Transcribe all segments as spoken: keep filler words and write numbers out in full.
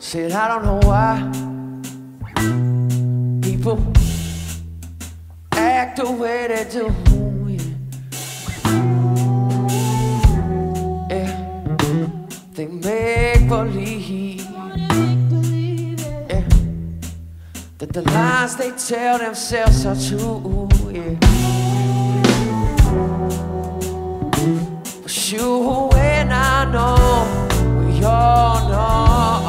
Said I don't know why people act the way they do. Yeah, yeah. They make believe, yeah, that the lies they tell themselves are true. Yeah. But you and I know, we all know.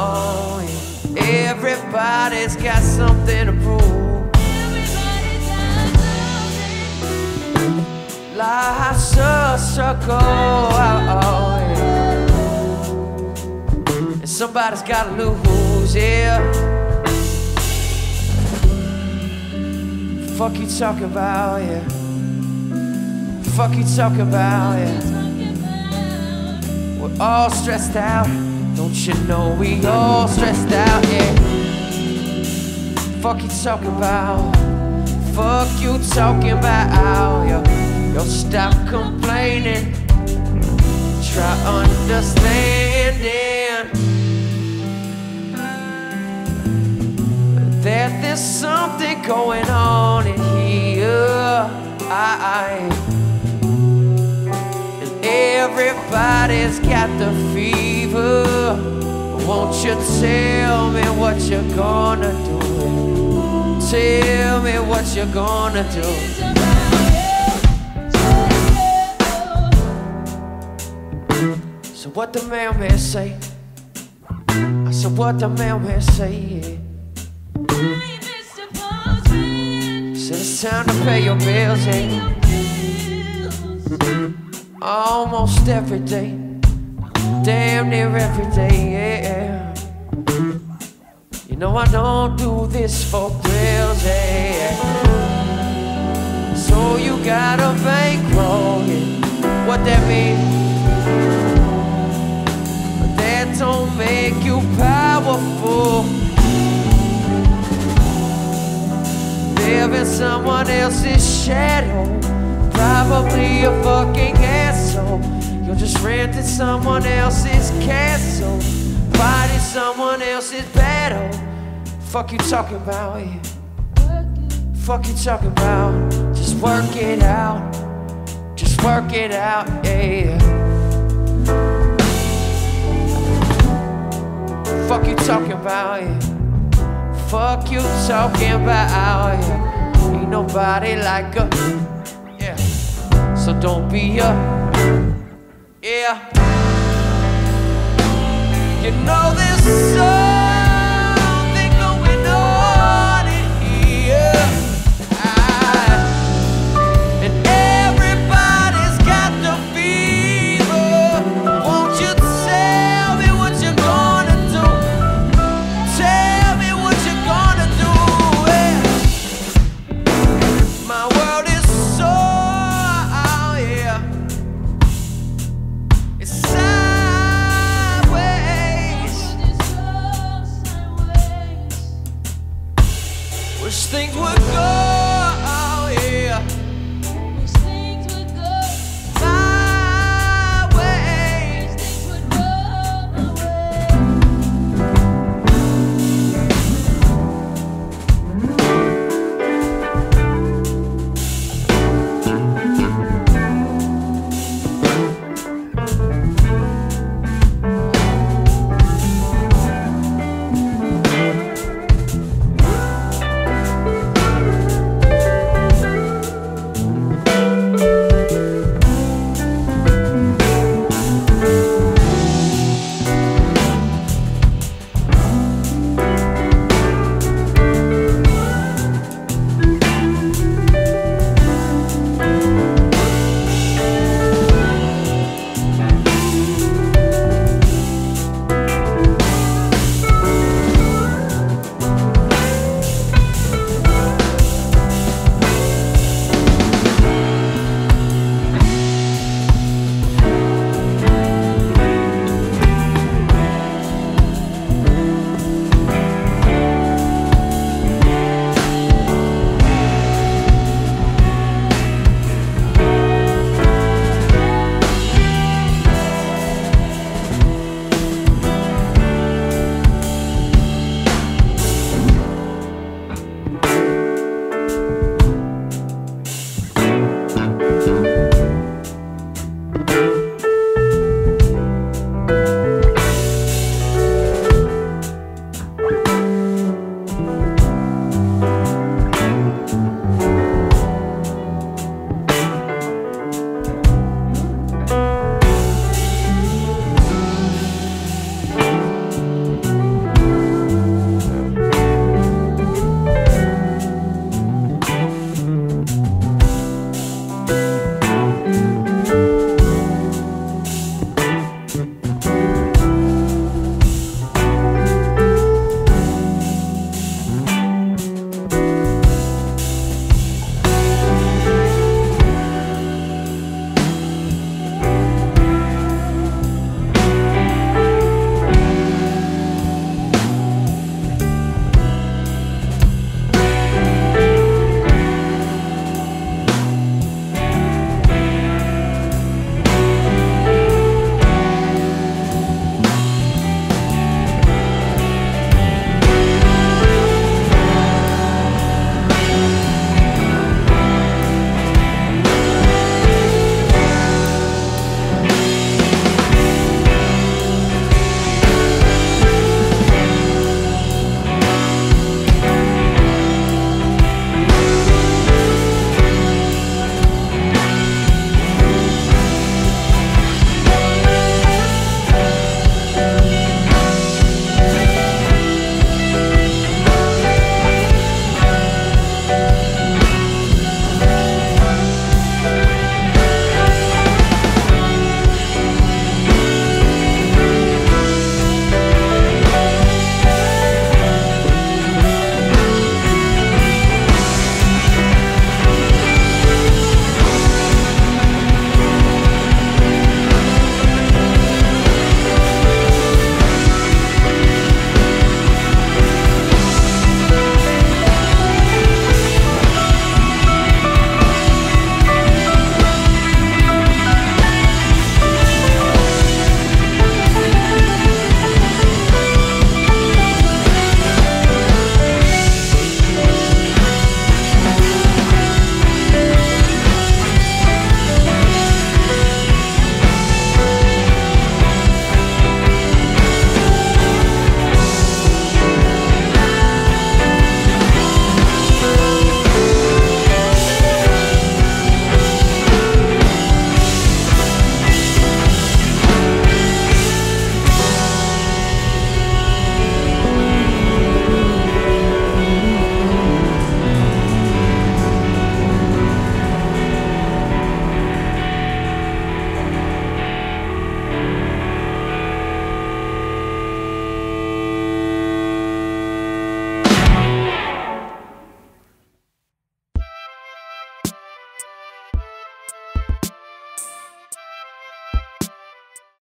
Everybody's got something to prove. Everybody's got something. Life's a circle, oh, yeah. And somebody's gotta lose, yeah. Fuck you talking about, yeah. Fuck you talking about, yeah. We're all stressed out. Don't you know we all stressed out, yeah. Fuck you talking about. Fuck you talking about, yeah. Yo, stop complaining. Try understanding that there's something going on in here. I, and everybody's got the fever. Won't you tell me what you're gonna do? Tell me what you're gonna do. So what the mailman say? I said what the mailman say, yeah. Said it's time to pay your bills, yeah. Almost every day, damn near every day, yeah. You know I don't do this for thrills, yeah. So you got a bankroll, yeah. What that mean? But that don't make you powerful. Live in someone else's shadow, probably a fucking asshole. You're just renting someone else's castle, fighting someone else's battle. Fuck you talking about, yeah. Fuck you talking about. Just work it out. Just work it out, yeah. Fuck you talking about, yeah. Fuck you talking about, yeah. Ain't nobody like a, yeah. So don't be a, yeah. You know this song.